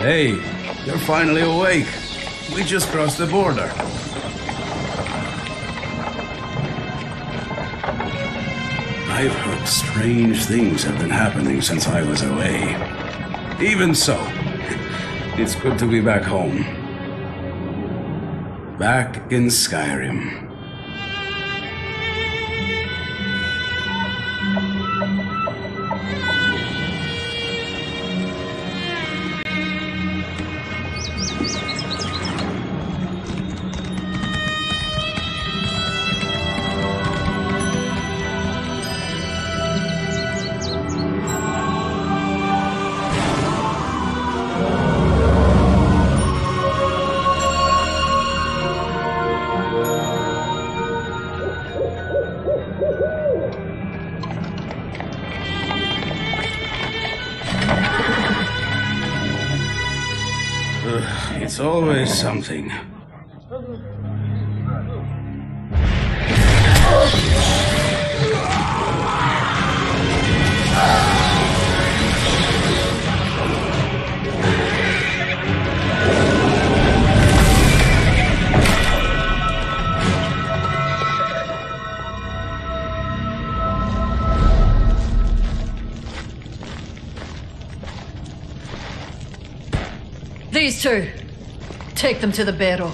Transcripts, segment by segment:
Hey, you're finally awake. We just crossed the border. I've heard strange things have been happening since I was away. Even so, it's good to be back home. Back in Skyrim. It's always something. These two. Take them to the barrow.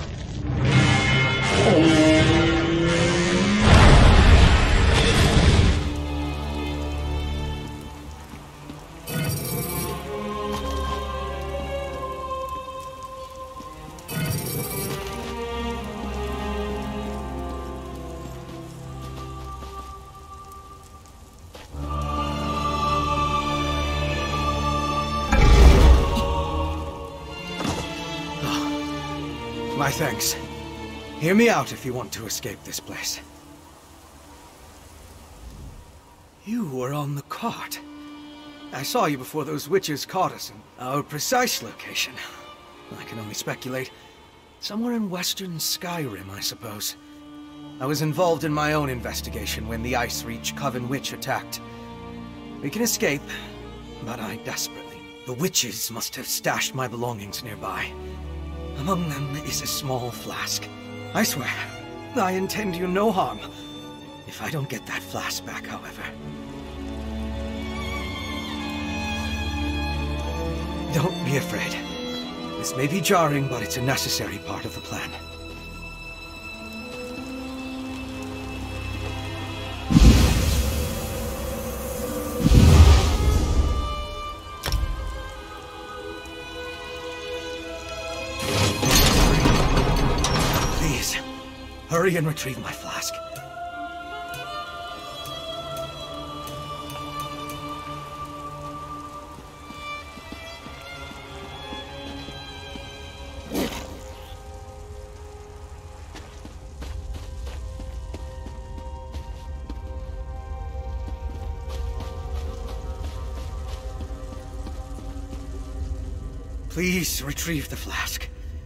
My thanks. Hear me out if you want to escape this place. You were on the cart. I saw you before those witches caught us in our precise location. I can only speculate. Somewhere in western Skyrim, I suppose. I was involved in my own investigation when the Ice Reach Coven witch attacked. We can escape, but I desperately... The witches must have stashed my belongings nearby. Among them is a small flask. I swear, I intend you no harm. If I don't get that flask back, however. Don't be afraid. This may be jarring, but it's a necessary part of the plan. Hurry and retrieve my flask. Please retrieve the flask.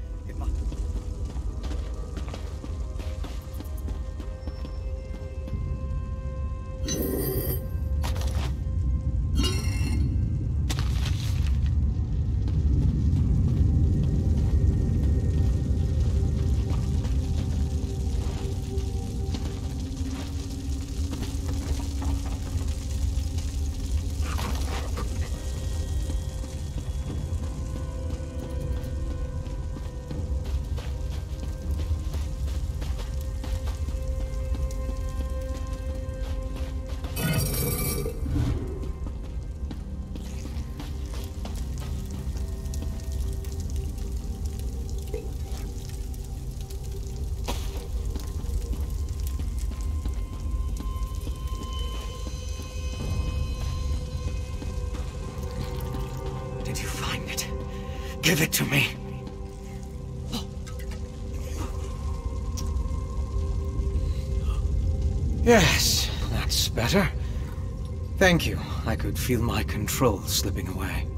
Give it to me. Yes, that's better. Thank you. I could feel my control slipping away.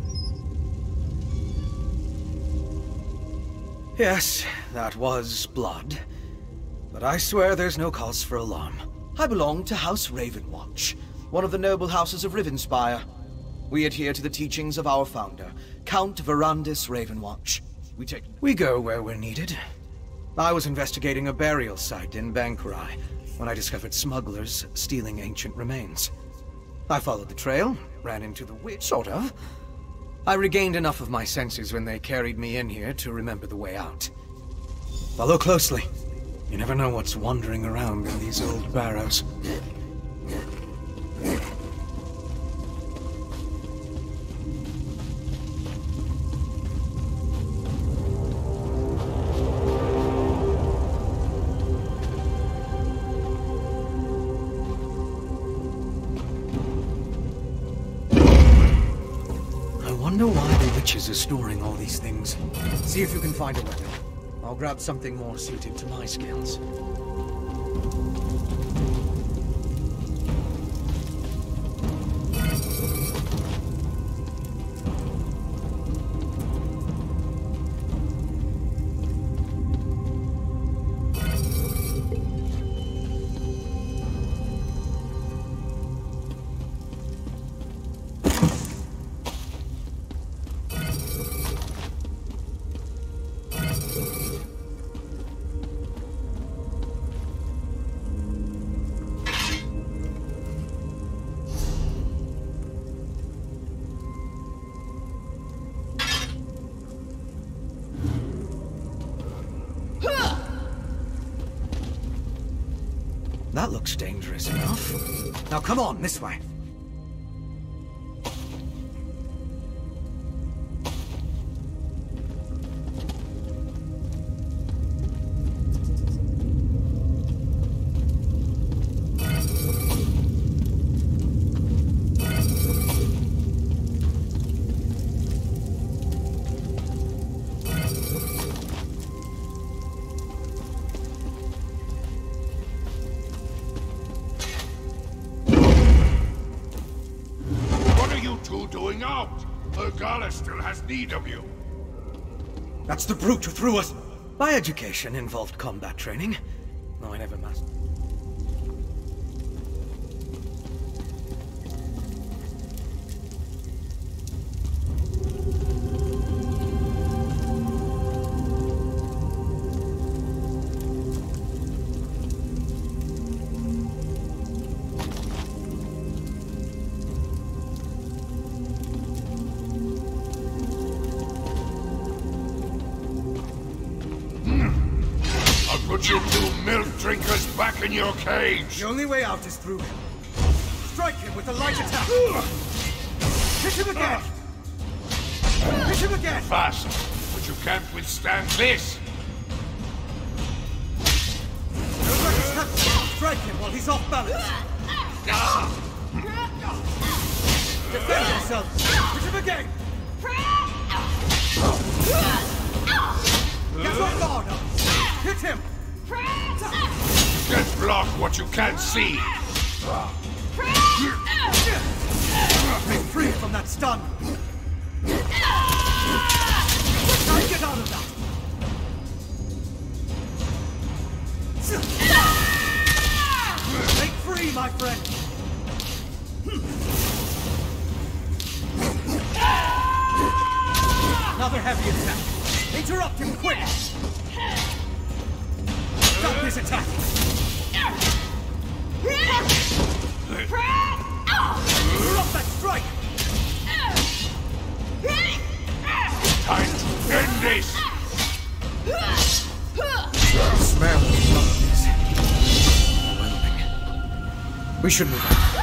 Yes, that was blood. But I swear there's no cause for alarm. I belong to House Ravenwatch, one of the noble houses of Rivenspire. We adhere to the teachings of our founder, Count Verandis Ravenwatch. We go where we're needed. I was investigating a burial site in Bankurai when I discovered smugglers stealing ancient remains. I followed the trail, ran into the witch, sort of. I regained enough of my senses when they carried me in here to remember the way out. Follow closely. You never know what's wandering around in these old barrows. I wonder why the witches are storing all these things. See if you can find a weapon. I'll grab something more suited to my skills. That looks dangerous enough. Now come on, this way. Doing out? Ergala still has need of you. That's the brute who threw us. My education involved combat training, though I never mastered. Put you two milk drinkers back in your cage! The only way out is through him. Strike him with a light attack! Hit him again! Hit him again! Fast, but you can't withstand this! Don't let us touch him! Strike him while he's off balance! Defend yourself! Hit him again! Get your guard up! Hit him! Can't block what you can't see! Break free from that stun! Try to get out of that! Break free, my friend! Another heavy attack! Interrupt him quick! Stop his attack! Interrupt that strike! Time to end this! The smell of blood is overwhelming. We should move on.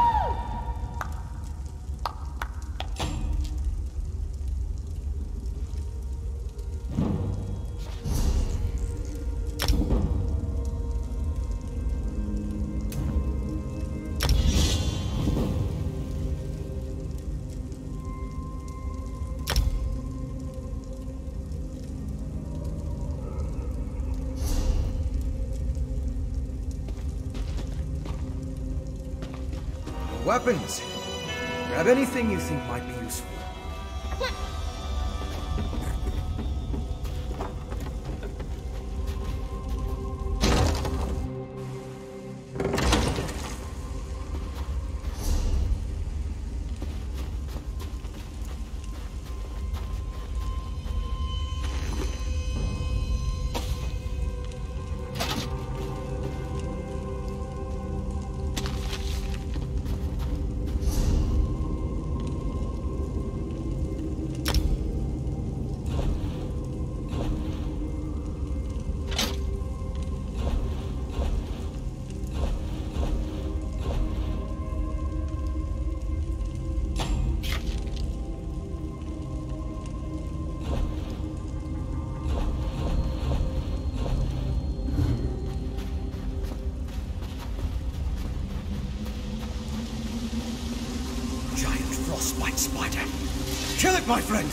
Weapons. Grab anything you think might be useful. frostbite spider. Kill it, my friend!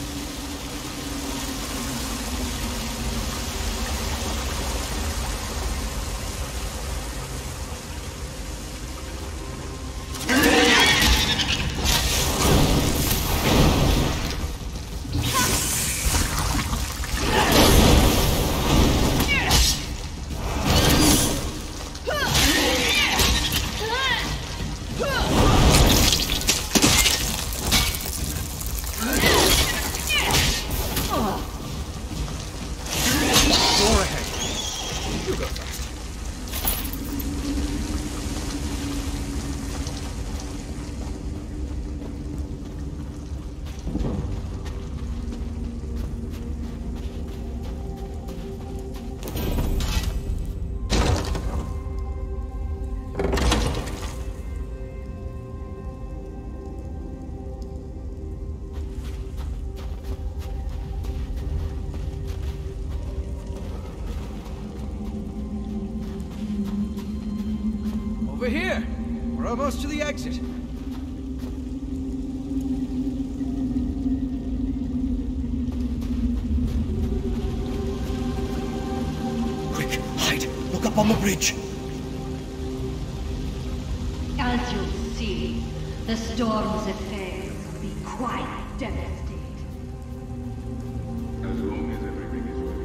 Over here! We're almost to the exit. Quick, hide! Look up on the bridge! As you'll see, the storm's effects will be quite devastating. As long as everything is ready.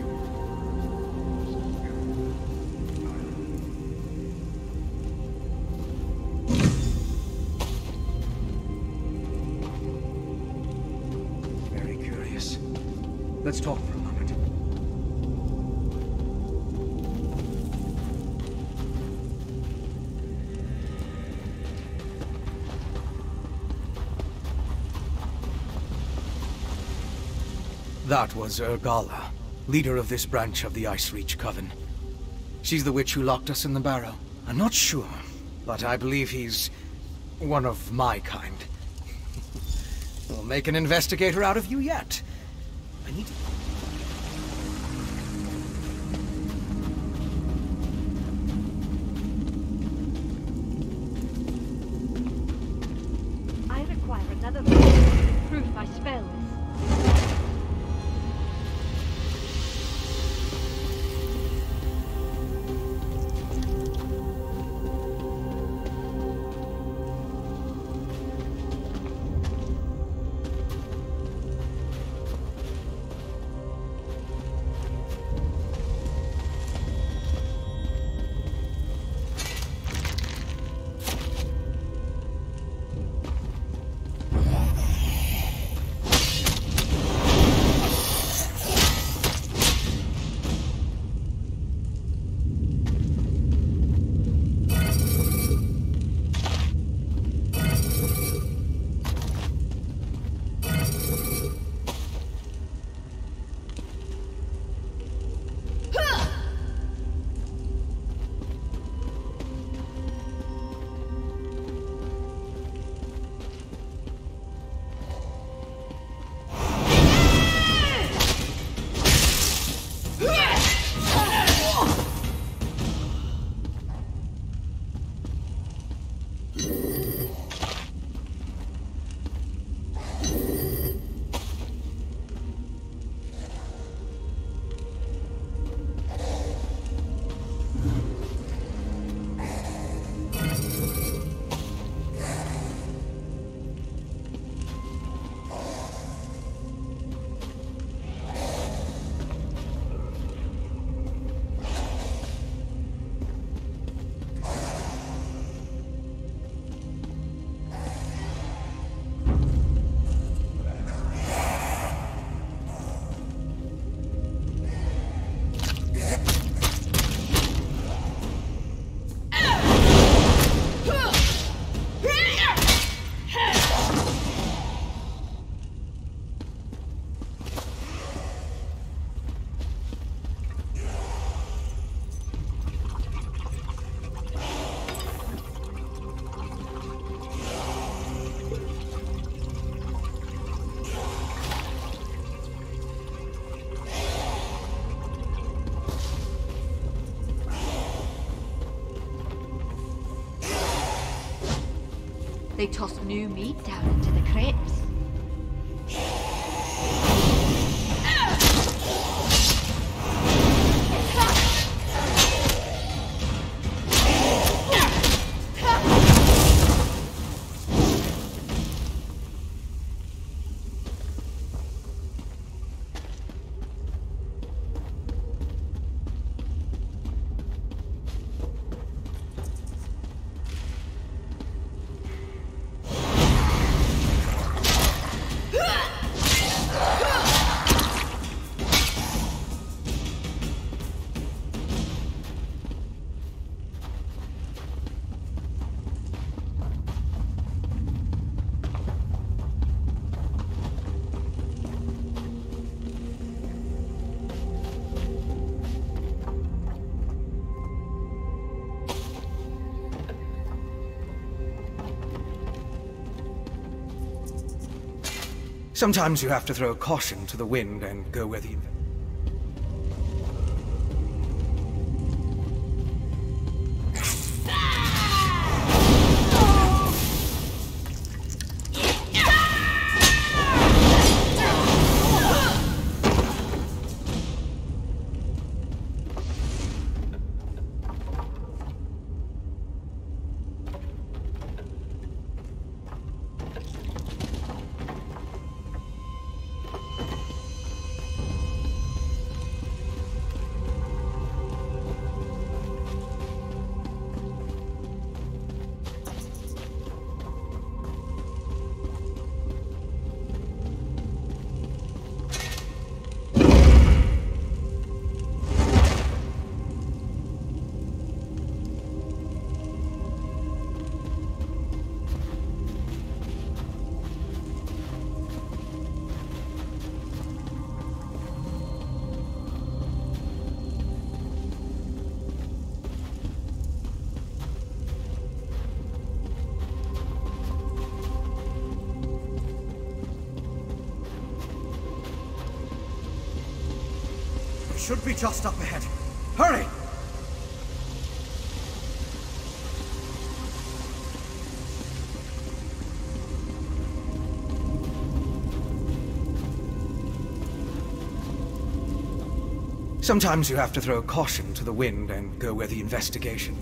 Very curious. Let's talk for a moment. That was Urgala, leader of this branch of the Ice Reach Coven. She's the witch who locked us in the barrow. I'm not sure, but I believe he's one of my kind. We'll make an investigator out of you yet. I need to... I require another proof my spells. They toss new meat down into the crypts. Sometimes you have to throw caution to the wind and go where the... Should be just up ahead. Hurry! Sometimes you have to throw caution to the wind and go where the investigation...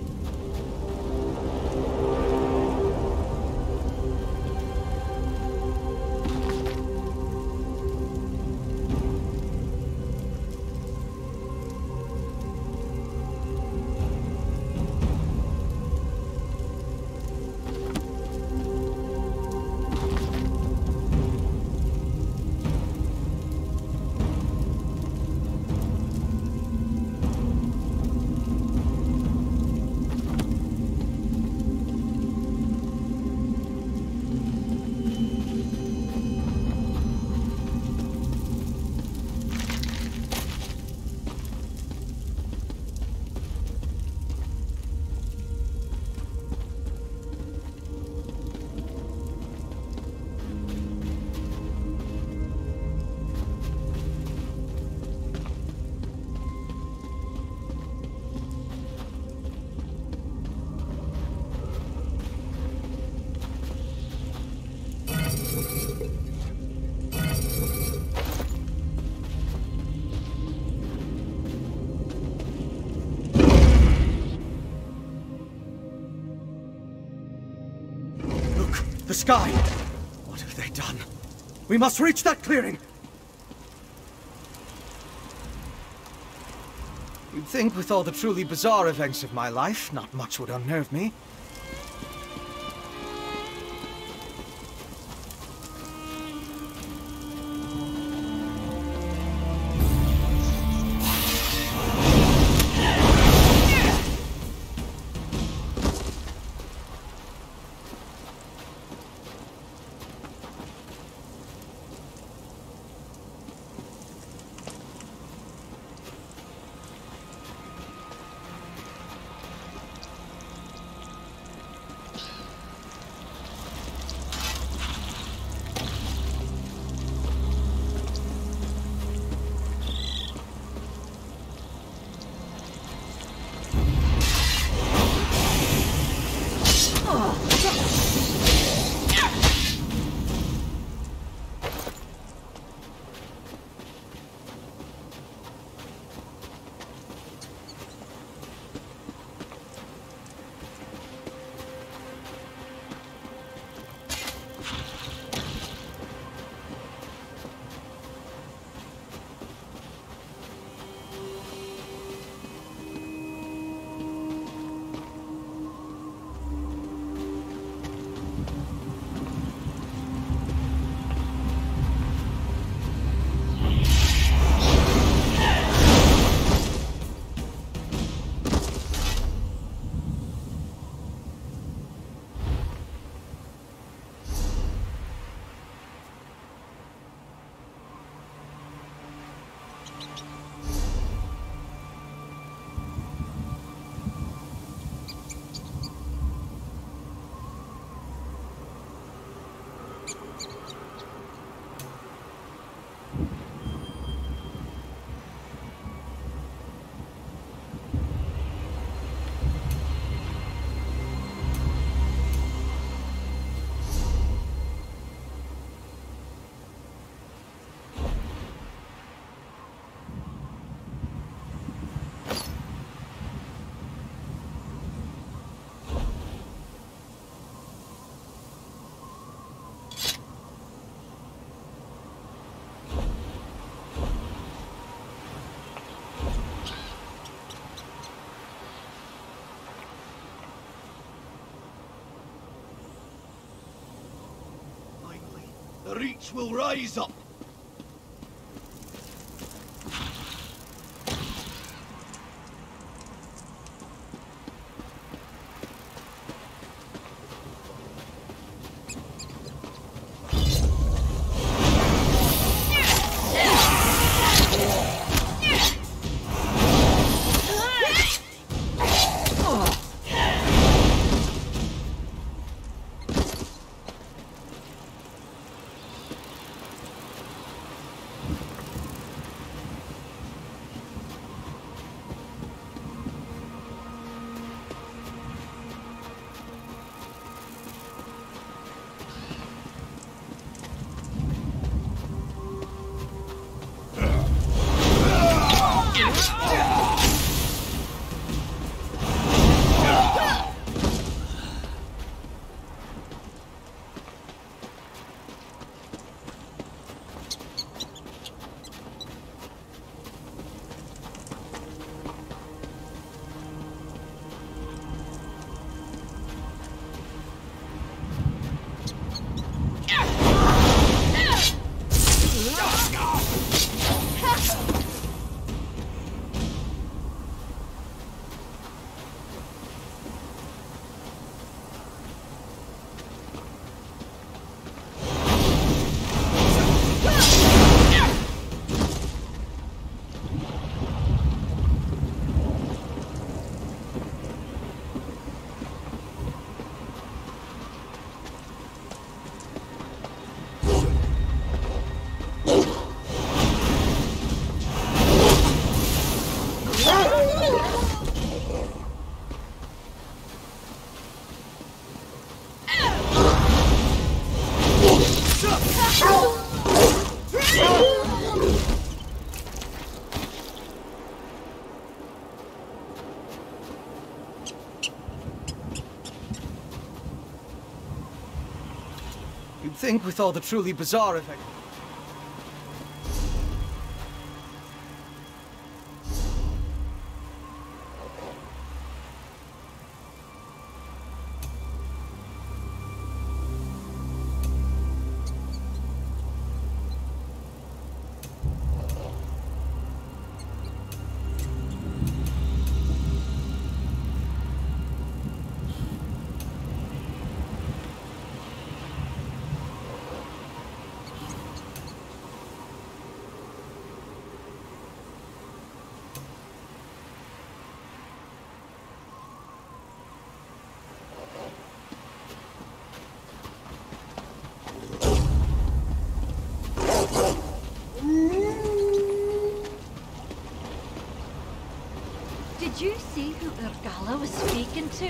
The sky! What have they done? We must reach that clearing! You'd think with all the truly bizarre events of my life, not much would unnerve me. the Reach will rise up. You'd think with all the truly bizarre effects... Did you see who Urgala was speaking to?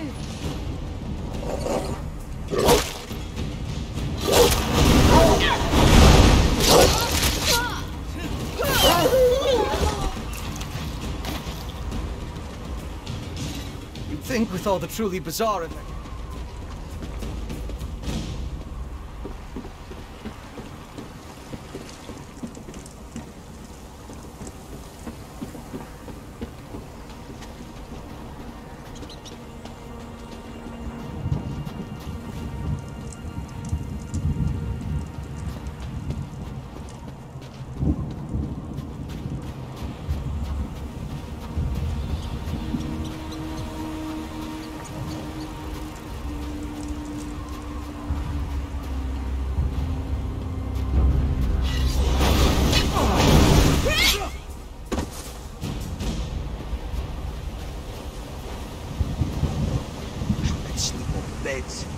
You'd think with all the truly bizarre effects... Beds.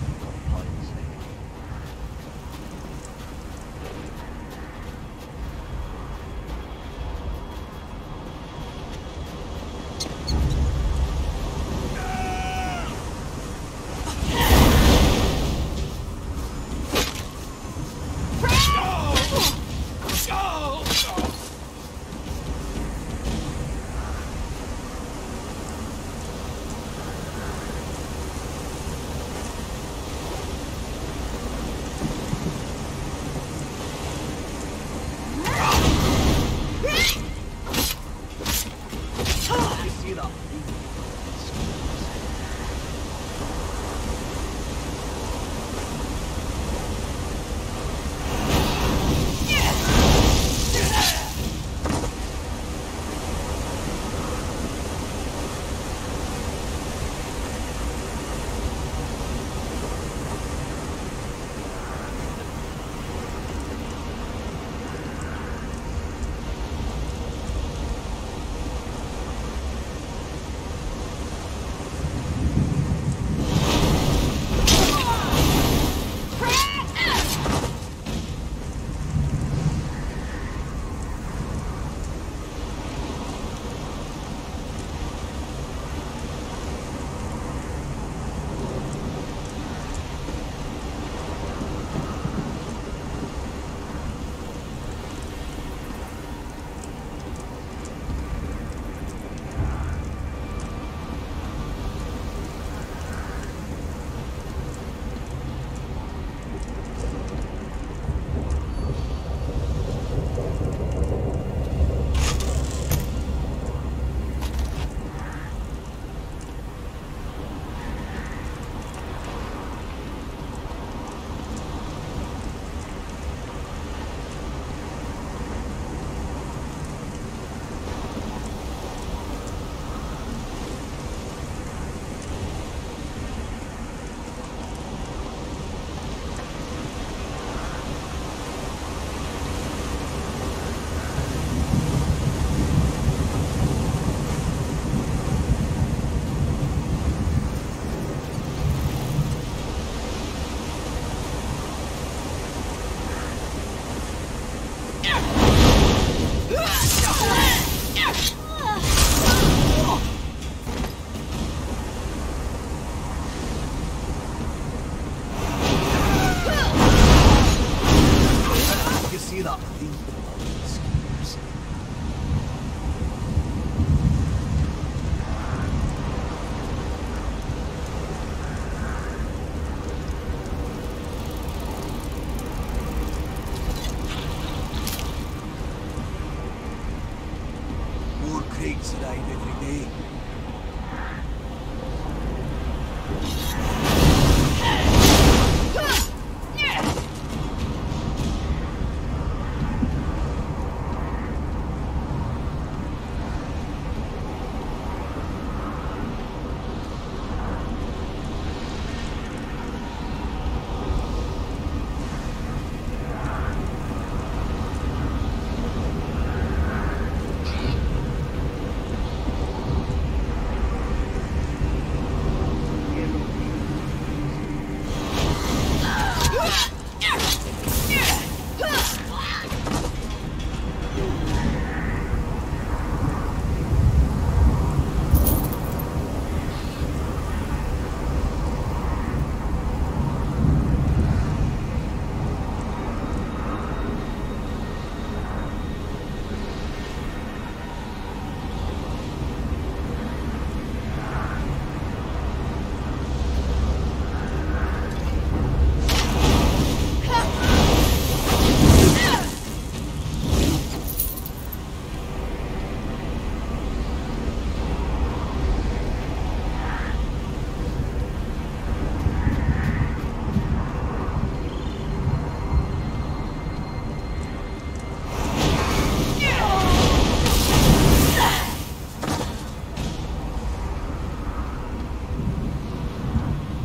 chance of that every day.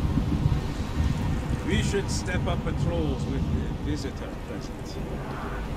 We should step up patrols with the visitor present.